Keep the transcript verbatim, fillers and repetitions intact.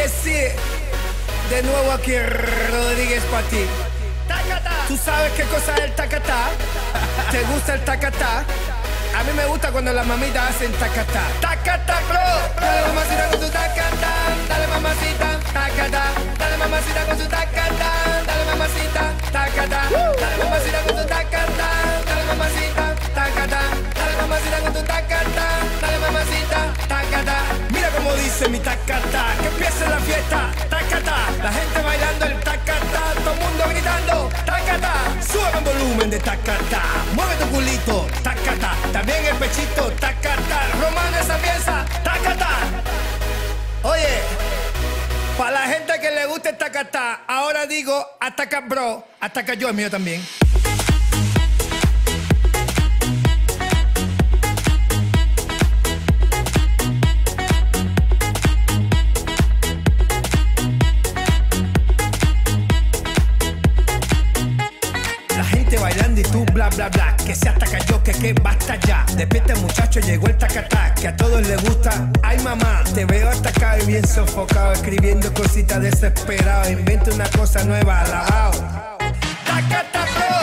sí, de nuevo aquí Rodríguez para ti. ¿Tú sabes qué cosa es el tacatá? ¿Te gusta el tacatá? A mí me gusta cuando las mamitas hacen tacatá. Tacatá, bro. Dale mamacita con tu tacatá. Dale mamacita, tacatá. Dale mamacita con tu tacatá. Dale mamacita, tacatá. Dale mamacita con tu tacatá. Dale mamacita, tacatá. Dale mamacita con tu tacatá. Dale mamacita, tacatá. Mira cómo dice mi tacatá. Que empiece la fiesta, tacatá. La gente bailando el tacatá. Todo el mundo gritando, tacatá. Sube el volumen de tacatá. Mueve tu culito, tacatá. También el pechito, tacatá. Romano esa pieza, tacatá. Oye, para la gente que le gusta el tacatá, ahora digo ataca bro, ataca yo, el mío también. Bailando y tú bla bla bla, que se ataca yo, que que basta ya. Despierta muchacho, llegó el tacatá, que a todos les gusta. Ay mamá, te veo atacado y bien sofocado, escribiendo cositas desesperado. Inventa una cosa nueva, alabao. Tacatá, bro.